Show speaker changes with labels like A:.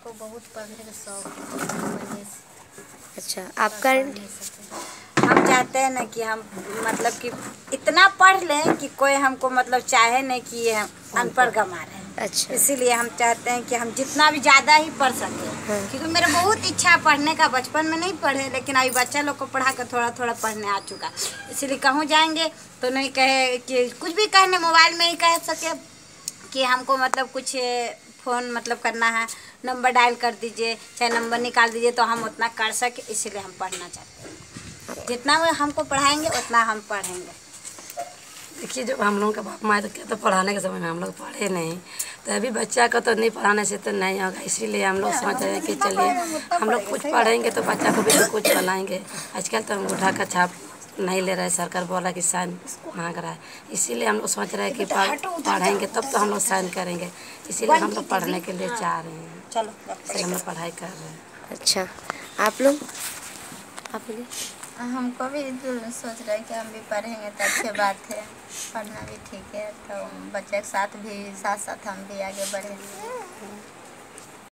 A: हमको बहुत पढ़ने का शौक है।
B: अच्छा, आपका?
A: हम चाहते हैं ना कि हम मतलब कि इतना पढ़ लें कि कोई हमको मतलब चाहे नहीं कि ये अनपढ़ गंवा रहे हैं।
B: अच्छा,
A: इसीलिए हम चाहते हैं कि हम जितना भी ज़्यादा ही पढ़ सकें।
B: हाँ।
A: क्योंकि मेरा बहुत इच्छा है पढ़ने का, बचपन में नहीं पढ़े लेकिन अभी बच्चा लोग को पढ़ा कर थोड़ा थोड़ा पढ़ने आ चुका। इसीलिए कहूँ जाएंगे तो नहीं कहे कि कुछ भी कहने, मोबाइल में ही कह सके कि हमको मतलब कुछ फ़ोन मतलब करना है, नंबर डायल कर दीजिए, चाहे नंबर निकाल दीजिए, तो हम उतना कर सके। इसीलिए हम पढ़ना चाहते हैं। जितना वो हमको पढ़ाएंगे उतना हम पढ़ेंगे।
C: देखिए, जब हम लोगों का बाप माँ तो क्या, तो पढ़ाने के समय में हम लोग पढ़े नहीं, तो अभी बच्चा को तो नहीं पढ़ाने से तो नहीं होगा। इसीलिए हम लोग सोच रहे हैं कि चलिए हम लोग कुछ पढ़ेंगे तो बच्चा को भी तो कुछ बनाएंगे। आजकल तो अंगूठा का छाप नहीं ले रहा है, सरकार बोला कि साइन मांग रहा है। इसीलिए हम लोग सोच रहे हैं कि पढ़ेंगे तब तो हम लोग साइन करेंगे। इसीलिए हम लोग पढ़ने के लिए चाह रहे हैं, इसलिए हम लोग पढ़ाई कर रहे हैं।
B: अच्छा, आप लोग? आप लोग?
D: हमको भी सोच रहे हैं कि हम भी पढ़ेंगे तो अच्छी बात है, पढ़ना भी ठीक है, तो बच्चे के साथ भी साथ साथ हम भी आगे बढ़ेंगे।